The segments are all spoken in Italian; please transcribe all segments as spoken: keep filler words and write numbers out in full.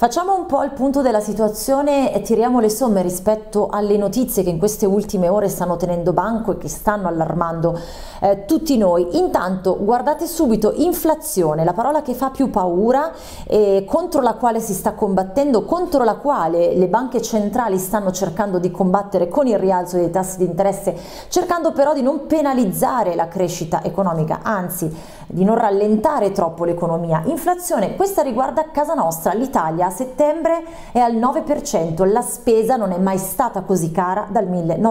Facciamo un po' il punto della situazione e tiriamo le somme rispetto alle notizie che in queste ultime ore stanno tenendo banco e che stanno allarmando eh, tutti noi. Intanto guardate subito inflazione, la parola che fa più paura, eh, contro la quale si sta combattendo, contro la quale le banche centrali stanno cercando di combattere con il rialzo dei tassi di interesse, cercando però di non penalizzare la crescita economica, anzi di non rallentare troppo l'economia. Inflazione, questa riguarda casa nostra, l'Italia a settembre è al nove per cento, la spesa non è mai stata così cara dal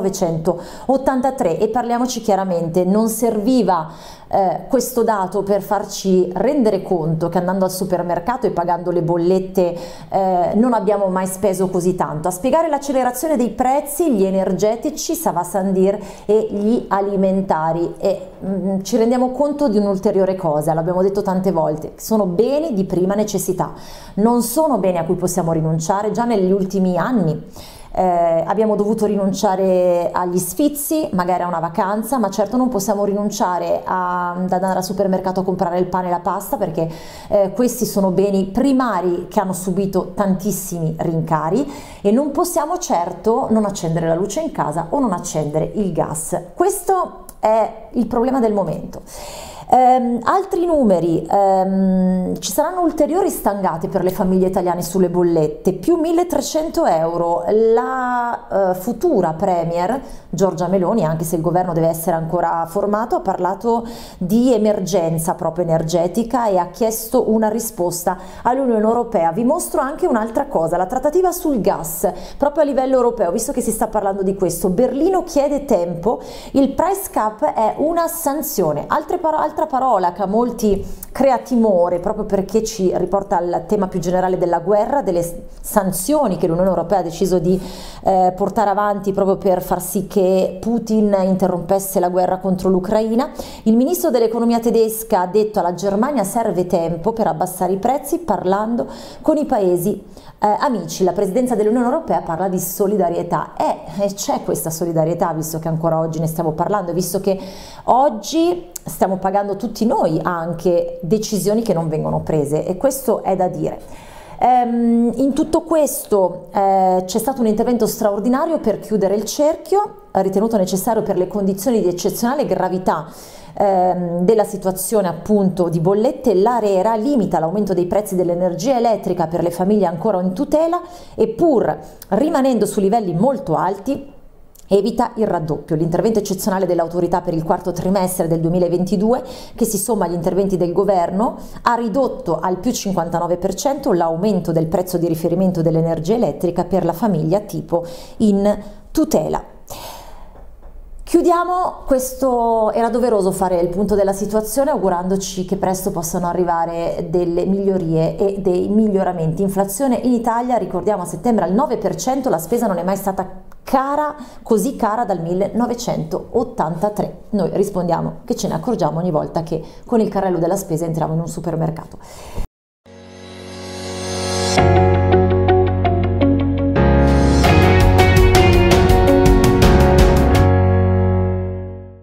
millenovecentottantatré e parliamoci chiaramente, non serviva eh, questo dato per farci rendere conto che andando al supermercato e pagando le bollette eh, non abbiamo mai speso così tanto. A spiegare l'accelerazione dei prezzi, gli energetici, ça va sans dire, e gli alimentari e mh, ci rendiamo conto di un'ulteriore cosa, l'abbiamo detto tante volte, sono beni di prima necessità, non sono beni a cui possiamo rinunciare. Già negli ultimi anni eh, abbiamo dovuto rinunciare agli sfizi, magari a una vacanza, ma certo non possiamo rinunciare a, ad andare al supermercato a comprare il pane e la pasta, perché eh, questi sono beni primari che hanno subito tantissimi rincari, e non possiamo certo non accendere la luce in casa o non accendere il gas. Questo è il problema del momento. Um, altri numeri, um, ci saranno ulteriori stangate per le famiglie italiane sulle bollette, più milletrecento euro. La uh, futura Premier Giorgia Meloni, anche se il governo deve essere ancora formato, ha parlato di emergenza proprio energetica e ha chiesto una risposta all'Unione Europea. Vi mostro anche un'altra cosa, la trattativa sul gas, proprio a livello europeo, visto che si sta parlando di questo. Berlino chiede tempo, il price cap è una sanzione. Altre parole, altra parola che a molti crea timore, proprio perché ci riporta al tema più generale della guerra, delle sanzioni che l'Unione Europea ha deciso di eh, portare avanti proprio per far sì che Putin interrompesse la guerra contro l'Ucraina. Il ministro dell'economia tedesca ha detto alla Germania serve tempo per abbassare i prezzi, parlando con i paesi eh, amici. La presidenza dell'Unione Europea parla di solidarietà e eh, c'è questa solidarietà, visto che ancora oggi ne stiamo parlando, visto che oggi stiamo pagando tutti noi anche decisioni che non vengono prese, e questo è da dire. Ehm, in tutto questo eh, c'è stato un intervento straordinario per chiudere il cerchio, ritenuto necessario per le condizioni di eccezionale gravità ehm, della situazione appunto di bollette. L'ARERA limita l'aumento dei prezzi dell'energia elettrica per le famiglie ancora in tutela e, pur rimanendo su livelli molto alti, evita il raddoppio. L'intervento eccezionale dell'autorità per il quarto trimestre del duemilaventidue, che si somma agli interventi del governo, ha ridotto al più cinquantanove per cento l'aumento del prezzo di riferimento dell'energia elettrica per la famiglia tipo in tutela. Chiudiamo, questo era doveroso fare il punto della situazione, augurandoci che presto possano arrivare delle migliorie e dei miglioramenti. Inflazione in Italia, ricordiamo, a settembre al nove per cento, la spesa non è mai stata cara, così cara dal millenovecentottantatré. Noi rispondiamo che ce ne accorgiamo ogni volta che con il carrello della spesa entriamo in un supermercato.